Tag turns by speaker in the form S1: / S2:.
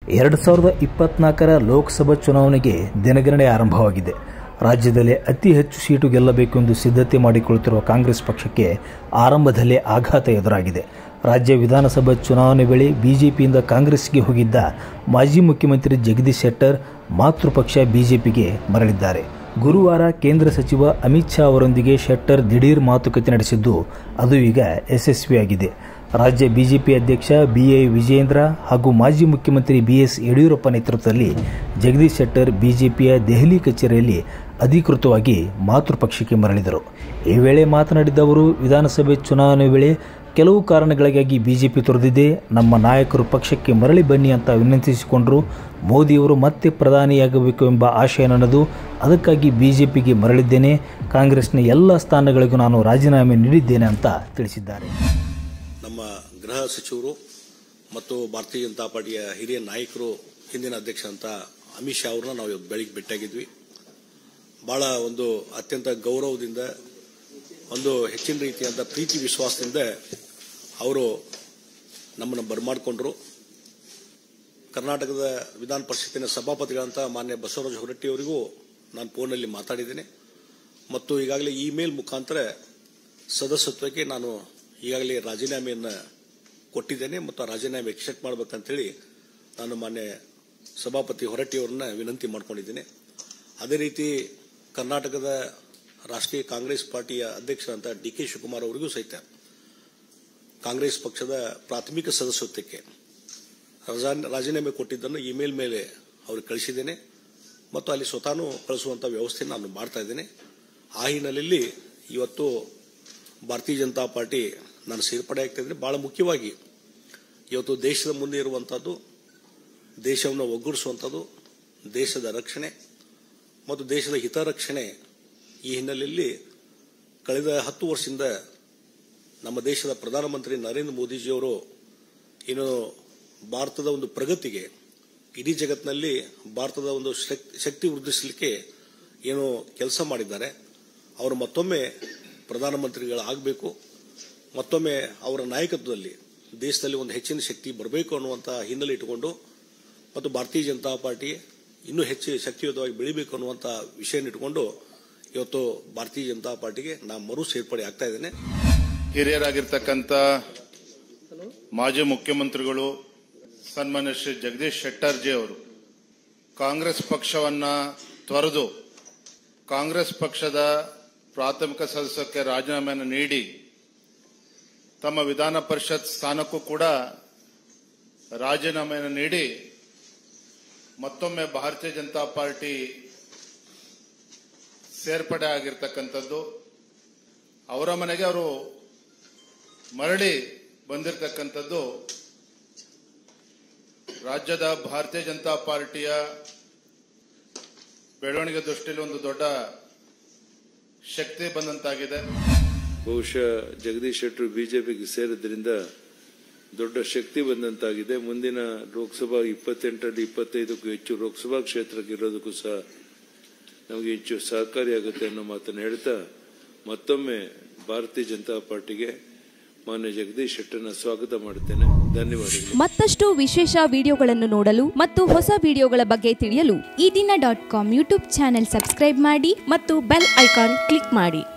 S1: 2024ರ ಲೋಕಸಭಾ ಚುನಾವಣೆಗೆ ದಿನಗಣನೆ ಆರಂಭವಾಗಿದೆ. ರಾಜ್ಯದಲ್ಲಿ ಅತಿ ಹೆಚ್ಚು ಸೀಟು ಗೆಲ್ಲಬೇಕೆಂದು ಸಿದ್ಧತೆ ಮಾಡಿಕೊಳ್ಳುತ್ತಿರುವ ಕಾಂಗ್ರೆಸ್ ಪಕ್ಷಕ್ಕೆ ಆರಂಭದಲ್ಲೇ ಆಘಾತ ಎದುರಾಗಿದೆ. ರಾಜ್ಯ ವಿಧಾನಸಭಾ ಚುನಾವಣೆ ವೇಳೆ ಬಿಜೆಪಿಯಿಂದ ಕಾಂಗ್ರೆಸ್ಗೆ ಹೋಗಿದ್ದ ಮಾಜಿ ಮುಖ್ಯಮಂತ್ರಿ ಜಗದೀಶ್ ಶೆಟ್ಟರ್ ಮಾತೃಪಕ್ಷ ಬಿಜೆಪಿಗೆ ಮರಳಿದ್ದಾರೆ. ಗುರುವಾರ ಕೇಂದ್ರ ಸಚಿವ ಅಮಿತ್ ಶಾ ಅವರೊಂದಿಗೆ ಶೆಟ್ಟರ್ ದಿಢೀರ್ ಮಾತುಕತೆ ನಡೆಸಿದ್ದು ಅದು ಈಗ ಯಶಸ್ವಿಯಾಗಿದೆ. ರಾಜ್ಯ ಬಿಜೆಪಿ ಅಧ್ಯಕ್ಷ ಬಿಎ ವಿಜಯೇಂದ್ರ ಹಾಗೂ ಮಾಜಿ ಮುಖ್ಯಮಂತ್ರಿ ಬಿಎಸ್ ಯಡಿಯೂರಪ್ಪ ನೇತೃತ್ವದಲ್ಲಿ ಜಗದೀಶ್ ಶೆಟ್ಟರ್ ಬಿಜೆಪಿಯ ದೆಹಲಿ ಕಚೇರಿಯಲ್ಲಿ ಅಧಿಕೃತವಾಗಿ ಮಾತೃಪಕ್ಷಕ್ಕೆ ಮರಳಿದರು. ಈ ವೇಳೆ ಮಾತನಾಡಿದ ಅವರು, ವಿಧಾನಸಭೆ ಚುನಾವಣೆ ವೇಳೆ ಕೆಲವು ಕಾರಣಗಳಿಗಾಗಿ ಬಿಜೆಪಿ ತೊರೆದಿದೆ. ನಮ್ಮ ನಾಯಕರು ಪಕ್ಷಕ್ಕೆ ಮರಳಿ ಬನ್ನಿ ಅಂತ ವಿನಂತಿಸಿಕೊಂಡರು. ಮೋದಿಯವರು ಮತ್ತೆ ಪ್ರಧಾನಿಯಾಗಬೇಕು ಎಂಬ ಆಶಯ ನನ್ನದು. ಅದಕ್ಕಾಗಿ ಬಿಜೆಪಿಗೆ ಮರಳಿದ್ದೇನೆ. ಕಾಂಗ್ರೆಸ್ನ ಎಲ್ಲ ಸ್ಥಾನಗಳಿಗೂ ನಾನು ರಾಜೀನಾಮೆ ನೀಡಿದ್ದೇನೆ ಅಂತ ತಿಳಿಸಿದ್ದಾರೆ.
S2: ನಮ್ಮ ಗೃಹ ಸಚಿವರು ಮತ್ತು ಭಾರತೀಯ ಜನತಾ ಪಾರ್ಟಿಯ ಹಿರಿಯ ನಾಯಕರು, ಹಿಂದಿನ ಅಧ್ಯಕ್ಷ ಅಂತ ಅಮಿತ್ ಶಾ ಅವ್ರನ್ನ ನಾವು ಬೆಳಿಗ್ಗೆ ಭೇಟಿಯಾಗಿದ್ವಿ. ಬಹಳ ಒಂದು ಅತ್ಯಂತ ಗೌರವದಿಂದ, ಒಂದು ಹೆಚ್ಚಿನ ರೀತಿಯಾದ ಪ್ರೀತಿ ವಿಶ್ವಾಸದಿಂದ ಅವರು ನಮ್ಮನ್ನು ಬರಮಾಡಿಕೊಂಡ್ರು. ಕರ್ನಾಟಕದ ವಿಧಾನ ಪರಿಷತ್ತಿನ ಸಭಾಪತಿಗಳಂತ ಮಾನ್ಯ ಬಸವರಾಜ ಹೊರಟ್ಟಿ ಅವರಿಗೂ ನಾನು ಫೋನ್ನಲ್ಲಿ ಮಾತಾಡಿದ್ದೇನೆ ಮತ್ತು ಈಗಾಗಲೇ ಇಮೇಲ್ ಮುಖಾಂತರ ಸದಸ್ಯತ್ವಕ್ಕೆ ನಾನು ಈಗಾಗಲೇ ರಾಜೀನಾಮೆಯನ್ನು ಕೊಟ್ಟಿದ್ದೇನೆ ಮತ್ತು ಆ ರಾಜೀನಾಮೆ ಎಕ್ಸೆಪ್ಟ್ ಮಾಡಬೇಕಂತೇಳಿ ನಾನು ಮಾನ್ಯ ಸಭಾಪತಿ ಹೊರಟ್ಟಿ ಅವರನ್ನ ವಿನಂತಿ ಮಾಡಿಕೊಂಡಿದ್ದೇನೆ. ಅದೇ ರೀತಿ ಕರ್ನಾಟಕದ ರಾಷ್ಟ್ರೀಯ ಕಾಂಗ್ರೆಸ್ ಪಾರ್ಟಿಯ ಅಧ್ಯಕ್ಷರಂತ ಡಿ.ಕೆ. ಶಿವಕುಮಾರ್ ಅವರಿಗೂ ಸಹಿತ ಕಾಂಗ್ರೆಸ್ ಪಕ್ಷದ ಪ್ರಾಥಮಿಕ ಸದಸ್ಯತ್ವಕ್ಕೆ ರಾಜೀನಾಮೆ ಕೊಟ್ಟಿದ್ದನ್ನು ಇಮೇಲ್ ಮೇಲೆ ಅವ್ರಿಗೆ ಕಳಿಸಿದ್ದೇನೆ ಮತ್ತು ಅಲ್ಲಿ ಸ್ವತಃ ಕಳಿಸುವಂಥ ವ್ಯವಸ್ಥೆಯನ್ನು ನಾನು ಮಾಡ್ತಾ ಇದ್ದೇನೆ. ಆ ಹಿನ್ನೆಲೆಯಲ್ಲಿ ಇವತ್ತು ಭಾರತೀಯ ಜನತಾ ಪಾರ್ಟಿ ನಾನು ಸೇರ್ಪಡೆ ಆಗ್ತಾ ಇದ್ದೇನೆ. ಬಹಳ ಮುಖ್ಯವಾಗಿ ಇವತ್ತು ದೇಶದ ಮುಂದೆ ಇರುವಂಥದ್ದು, ದೇಶವನ್ನು ಒಗ್ಗೂಡಿಸುವಂಥದ್ದು, ದೇಶದ ರಕ್ಷಣೆ ಮತ್ತು ದೇಶದ ಹಿತರಕ್ಷಣೆ. ಈ ಹಿನ್ನೆಲೆಯಲ್ಲಿ ಕಳೆದ 10 ವರ್ಷದಿಂದ ನಮ್ಮ ದೇಶದ ಪ್ರಧಾನಮಂತ್ರಿ ನರೇಂದ್ರ ಮೋದಿಜಿಯವರು ಏನು ಭಾರತದ ಒಂದು ಪ್ರಗತಿಗೆ, ಇಡೀ ಜಗತ್ತಿನಲ್ಲಿ ಭಾರತದ ಒಂದು ಶಕ್ತಿ ವೃದ್ಧಿಸಲಿಕ್ಕೆ ಏನು ಕೆಲಸ ಮಾಡಿದ್ದಾರೆ, ಅವರು ಮತ್ತೊಮ್ಮೆ ಪ್ರಧಾನಮಂತ್ರಿಗಳಾಗಬೇಕು, ಮತ್ತೊಮ್ಮೆ ಅವರ ನಾಯಕತ್ವದಲ್ಲಿ ದೇಶದಲ್ಲಿ ಒಂದು ಹೆಚ್ಚಿನ ಶಕ್ತಿ ಬರಬೇಕು ಅನ್ನುವಂಥ ಹಿನ್ನೆಲೆ ಇಟ್ಟುಕೊಂಡು ಮತ್ತು ಭಾರತೀಯ ಜನತಾ ಪಾರ್ಟಿ ಇನ್ನೂ ಹೆಚ್ಚು ಶಕ್ತಿಯುತವಾಗಿ ಬೆಳಿಬೇಕು ಅನ್ನುವಂಥ ವಿಷಯ ಇಟ್ಟುಕೊಂಡು ಇವತ್ತು ಭಾರತೀಯ ಜನತಾ ಪಾರ್ಟಿಗೆ ನಾನು ಮರು ಸೇರ್ಪಡೆ ಆಗ್ತಾ ಇದ್ದೇನೆ.
S3: ಹಿರಿಯರಾಗಿರ್ತಕ್ಕಂಥ ಮಾಜಿ ಮುಖ್ಯಮಂತ್ರಿಗಳು ಸನ್ಮಾನ್ಯ ಶ್ರೀ ಜಗದೀಶ್ ಶೆಟ್ಟರ್ ಜಿ ಅವರು ಕಾಂಗ್ರೆಸ್ ಪಕ್ಷವನ್ನ ತೊರೆದು ಕಾಂಗ್ರೆಸ್ ಪಕ್ಷದ ಪ್ರಾಥಮಿಕ ಸದಸ್ಯಕ್ಕೆ ರಾಜೀನಾಮೆಯನ್ನು ನೀಡಿ ತಮ್ಮ ವಿಧಾನ ಪರಿಷತ್ ಸ್ಥಾನಕ್ಕೂ ಕೂಡ ರಾಜೀನಾಮೆಯನ್ನು ನೀಡಿ ಮತ್ತೊಮ್ಮೆ ಭಾರತೀಯ ಜನತಾ ಪಾರ್ಟಿ ಸೇರ್ಪಡೆ ಆಗಿರ್ತಕ್ಕಂಥದ್ದು. ಅವರ ಮನೆಗೆ ಅವರು ಮರಳಿ ಬಂದಿರತಕ್ಕಂಥದ್ದು ರಾಜ್ಯದ ಭಾರತೀಯ ಜನತಾ ಪಾರ್ಟಿಯ ಬೆಳವಣಿಗೆ ದೃಷ್ಟಿಯಲ್ಲಿ ಒಂದು ದೊಡ್ಡ ಶಕ್ತಿ ಬಂದಂತಾಗಿದೆ.
S4: ಬಹುಶಃ ಜಗದೀಶ್ ಶೆಟ್ಟರ್ ಬಿಜೆಪಿಗೆ ಸೇರಿದ್ರಿಂದ ದೊಡ್ಡ ಶಕ್ತಿ ಬಂದಂತಾಗಿದೆ. ಮುಂದಿನ ಲೋಕಸಭಾ 28ರಲ್ಲಿ 25ಕ್ಕೂ ಹೆಚ್ಚು ಲೋಕಸಭಾ ಕ್ಷೇತ್ರಕ್ಕೆ ಇರೋದಕ್ಕೂ ಸಹ ನಮಗೆ ಹೆಚ್ಚು ಸಹಕಾರಿಯಾಗುತ್ತೆ ಅನ್ನೋ ಮಾತನ್ನು ಹೇಳ್ತಾ ಮತ್ತೊಮ್ಮೆ ಭಾರತೀಯ ಜನತಾ ಪಾರ್ಟಿಗೆ ಮಾನ್ಯ ಜಗದೀಶ್ ಶೆಟ್ಟರ್ನ ಸ್ವಾಗತ ಮಾಡುತ್ತೇನೆ. ಧನ್ಯವಾದಗಳು.
S5: ಮತ್ತಷ್ಟು ವಿಶೇಷ ವಿಡಿಯೋಗಳನ್ನು ನೋಡಲು ಮತ್ತು ಹೊಸ ವಿಡಿಯೋಗಳ ಬಗ್ಗೆ ತಿಳಿಯಲು ಈ ದಿನ .com ಯೂಟ್ಯೂಬ್ ಚಾನೆಲ್ ಸಬ್ಸ್ಕ್ರೈಬ್ ಮಾಡಿ ಮತ್ತು ಬೆಲ್ ಐಕಾನ್ ಕ್ಲಿಕ್ ಮಾಡಿ.